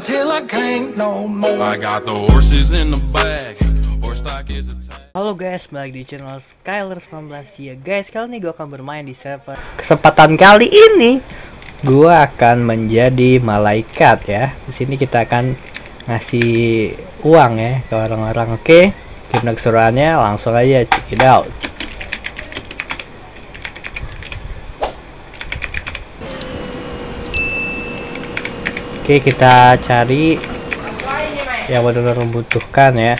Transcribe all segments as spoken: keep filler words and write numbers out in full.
till I can't no more. I got the horses in the back. Horse stock is a Halo guys, balik di channel Skyler sembilan belas. Ya guys, kali ini gue akan bermain di server. Kesempatan kali ini gue akan menjadi malaikat ya. Di sini kita akan ngasih uang ya ke orang-orang. Oke, gimana keseruannya? Langsung aja check it out. Oke, kita cari yang benar-benar membutuhkan ya.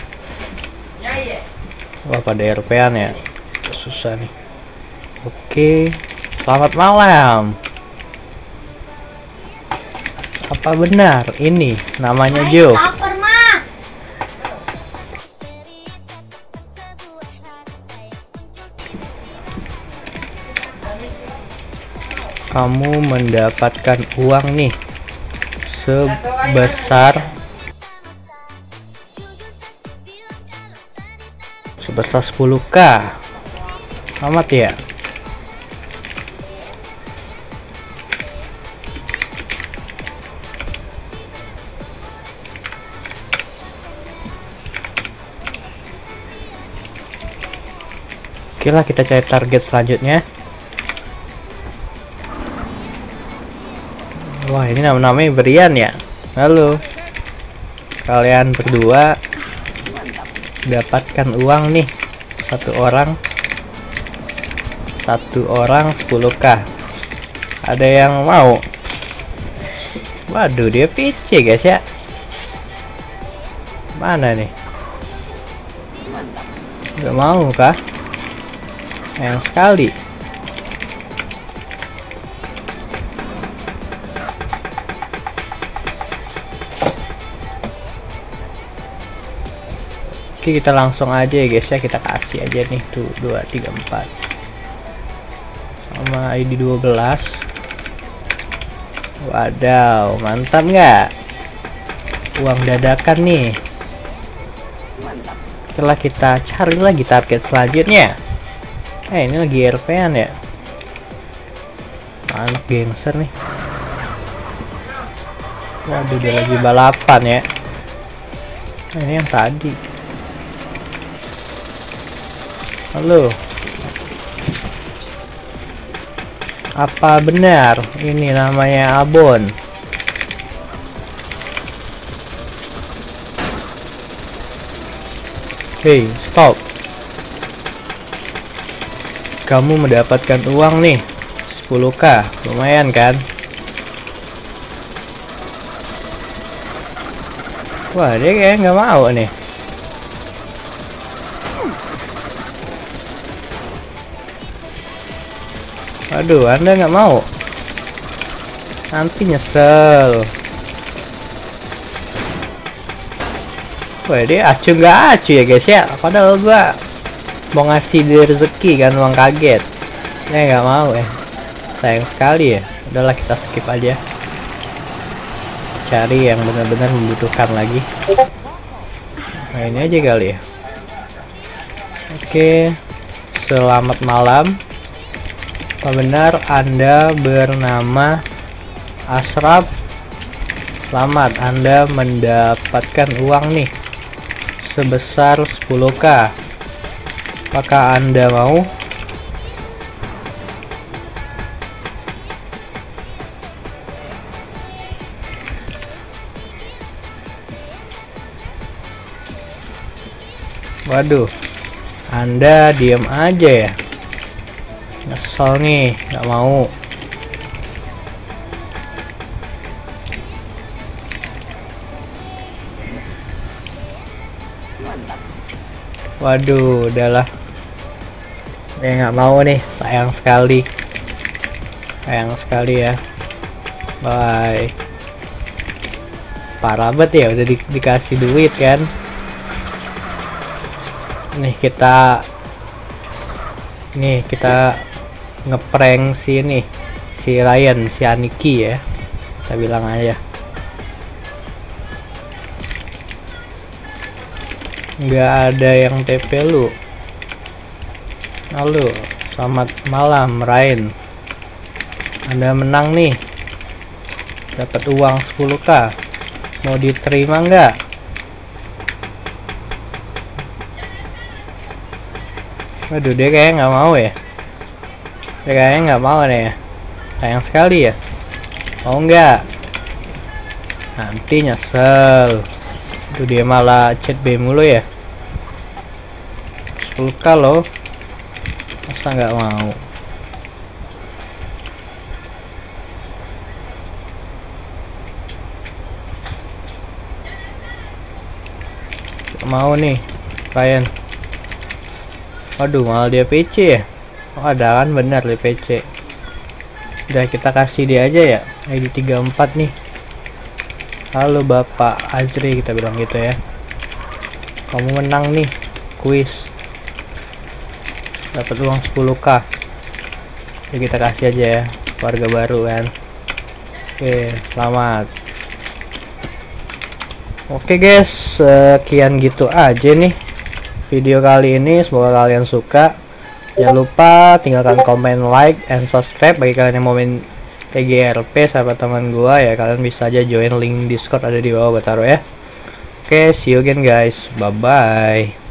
Wah, pada R P-an ya, susah nih. Oke, selamat malam. Apa benar ini namanya Joe? Kamu mendapatkan uang nih sebesar sebesar sepuluh K. Amat ya. Oke lah, kita cari target selanjutnya. Wah, ini nama-namanya berian ya. Halo, kalian berdua dapatkan uang nih, satu orang satu orang sepuluh K. Ada yang mau? Waduh, dia P C guys ya. Mana nih? Gak mau kah? Yang sekali. Oke, kita langsung aja ya guys ya, kita kasih aja nih tuh dua tiga empat sama I D dua belas. Wadaw, mantap nggak? Uang dadakan nih. Setelah kita cari lagi target selanjutnya. Eh, ini lagi R P-an ya. Anak gangster nih. Waduh, dia lagi balapan ya. Nah, ini yang tadi. Halo, apa benar ini namanya Abon? Hey, stop. Kamu mendapatkan uang nih sepuluh K, lumayan kan? Wah, dia kayak nggak mau nih. Aduh, Anda nggak mau, nanti nyesel. Wah, dia acu nggak acu ya guys ya. Padahal gua mau ngasih dia rezeki kan, uang kaget. Dia nggak mau ya, sayang sekali ya. Udahlah, kita skip aja, cari yang benar-benar membutuhkan lagi. Nah, ini aja kali ya. Oke, selamat malam. Apa benar Anda bernama Ashraf? Selamat, Anda mendapatkan uang nih sebesar sepuluh K. Apakah Anda mau? Waduh, Anda diam aja ya. Nyesel nih, nggak mau. Waduh, udahlah. Eh, nggak mau nih, sayang sekali. Sayang sekali ya. Bye. Parah banget ya, udah di dikasih duit kan. Nih kita Nih kita ngeprank si ini, si Ryan, si Aniki ya, kita bilang aja. Nggak ada yang T P lu. Halo, selamat malam Ryan. Anda menang nih, dapat uang sepuluh K. Mau diterima nggak? Waduh, dia kayaknya nggak mau ya. Dia kayaknya nggak mau nih ya. Sayang sekali ya. Mau nggak? Nanti nyesel. Itu dia malah chat B mulu ya. sepuluh k loh. Masa nggak mau? Gak mau nih Ryan. Waduh, malah dia P C ya. Oh, ada kan, bener dia P C. Udah, kita kasih dia aja ya. I D tiga puluh empat nih. Halo Bapak Azri, kita bilang gitu ya. Kamu menang nih kuis, dapat uang sepuluh k. Jadi kita kasih aja ya, warga baru kan. Oke, selamat. Oke guys, sekian gitu aja nih video kali ini. Semoga kalian suka. Jangan lupa tinggalkan komen, like, and subscribe. Bagi kalian yang mau main T G R P sahabat teman gua ya, kalian bisa aja join link Discord ada di bawah, gue taruh ya. Oke, see you again guys, bye bye.